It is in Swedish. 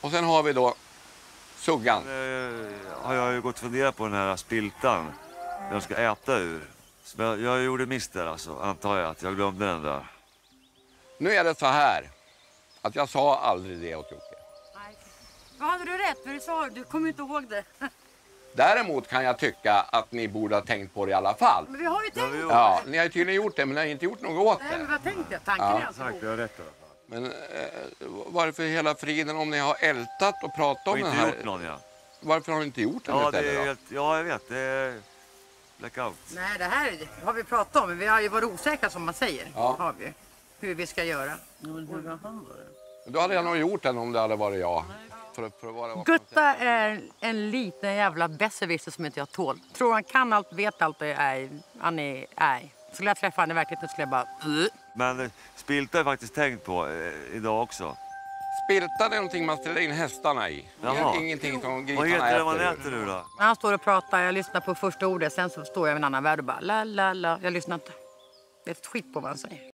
Och sen har vi då suggan. Har jag ju gått och funderat på den här spiltan. Jag ska äta ur. Så jag gjorde miss där alltså, antar jag att jag glömde den där. Nu är det så här att jag sa aldrig det åt Jocke. Nej. Vad hade du rätt? För du sa, du kommer inte ihåg det. Däremot kan jag tycka att ni borde ha tänkt på det i alla fall. Men vi har ju tänkt. Ja, ni har ju tydligen gjort det, men ni har inte gjort något åt Nej, men det. vad tänkte jag? Tanken är alltså. Tack, jag har rätt i alla fall. Men varför hela friden om ni har ältat och pratat om Och den inte här? gjort någon, ja. Varför har ni inte gjort den Ja, istället det är då? helt, ja, jag vet. Det är blackout. Nej, det här har vi pratat om. Men vi har ju varit osäkra som man säger. Ja. Har vi. Hur vi ska göra. Då hade jag nog gjort den om det hade varit jag. För att vara Gutta är en liten jävla besserwisser som inte jag tål. Tror han kan allt, vet allt och han är. Skulle jag träffa han i verkligheten skulle jag bara... Men spilta har jag faktiskt tänkt på idag också. Spiltan är någonting man ställer in hästarna i. Jaha. Ingenting som Vad grisarna heter det man äter. äter nu då? När han står och pratar, jag lyssnar på första ordet. Sen så står jag i en annan värld och bara la la la. Jag lyssnar inte. Det är ett skit på vad han säger.